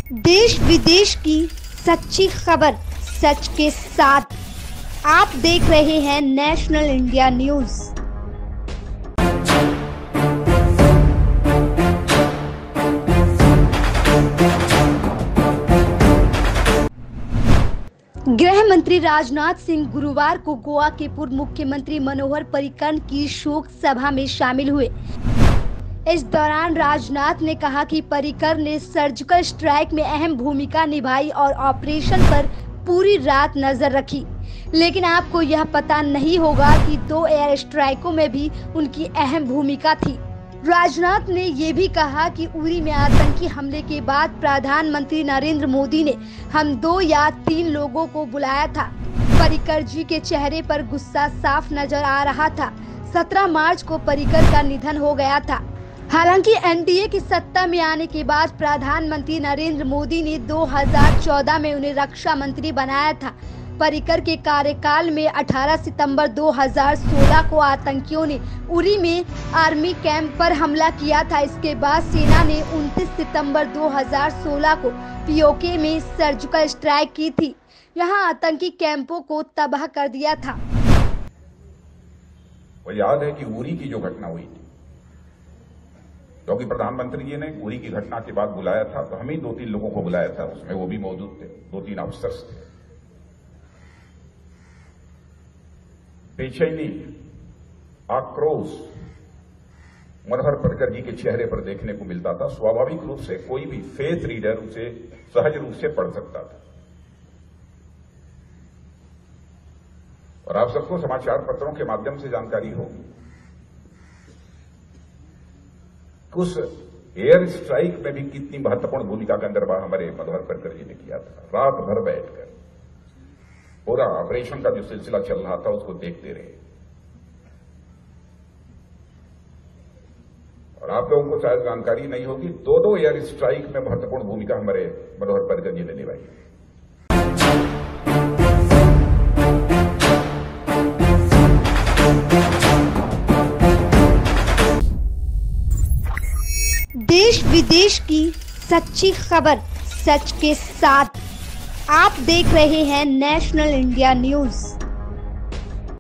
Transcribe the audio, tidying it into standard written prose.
देश विदेश की सच्ची खबर सच के साथ। आप देख रहे हैं नेशनल इंडिया न्यूज। गृह मंत्री राजनाथ सिंह गुरुवार को गोवा के पूर्व मुख्यमंत्री मनोहर पर्रिकर की शोक सभा में शामिल हुए। इस दौरान राजनाथ ने कहा कि पर्रिकर ने सर्जिकल स्ट्राइक में अहम भूमिका निभाई और ऑपरेशन पर पूरी रात नजर रखी, लेकिन आपको यह पता नहीं होगा कि 2 एयर स्ट्राइकों में भी उनकी अहम भूमिका थी। राजनाथ ने ये भी कहा कि उरी में आतंकी हमले के बाद प्रधानमंत्री नरेंद्र मोदी ने हम 2 या 3 लोगों को बुलाया था। पर्रिकर जी के चेहरे पर गुस्सा साफ नजर आ रहा था। 17 मार्च को पर्रिकर का निधन हो गया था। हालांकि एनडीए की सत्ता में आने के बाद प्रधानमंत्री नरेंद्र मोदी ने 2014 में उन्हें रक्षा मंत्री बनाया था। पर्रिकर के कार्यकाल में 18 सितंबर 2016 को आतंकियों ने उरी में आर्मी कैंप पर हमला किया था। इसके बाद सेना ने 29 सितंबर 2016 को पीओके में सर्जिकल स्ट्राइक की थी। यहां आतंकी कैंपों को तबाह कर दिया था। वो याद है कि उरी की जो घटना हुई थी, क्योंकि प्रधानमंत्री जी ने उरी की घटना के बाद बुलाया था, तो हम ही 2-3 लोगों को बुलाया था। उसमें वो भी मौजूद थे, 2-3 अफसर्स थे। बेचैनी, आक्रोश मनोहर पर्रिकर जी के चेहरे पर देखने को मिलता था। स्वाभाविक रूप से कोई भी फेथ रीडर उसे सहज रूप से पढ़ सकता था। और आप सबको समाचार पत्रों के माध्यम से जानकारी होगी, उस एयर स्ट्राइक में भी कितनी महत्वपूर्ण भूमिका का निर्वाह हमारे मनोहर पर्रिकर जी ने किया था। रात भर बैठकर पूरा ऑपरेशन का जो सिलसिला चल रहा था उसको देखते रहे। और आप लोगों को शायद जानकारी नहीं होगी, 2 एयर स्ट्राइक में महत्वपूर्ण भूमिका हमारे मनोहर पर्रिकर जी ने निभाई। देश विदेश की सच्ची खबर सच के साथ। आप देख रहे हैं नेशनल इंडिया न्यूज।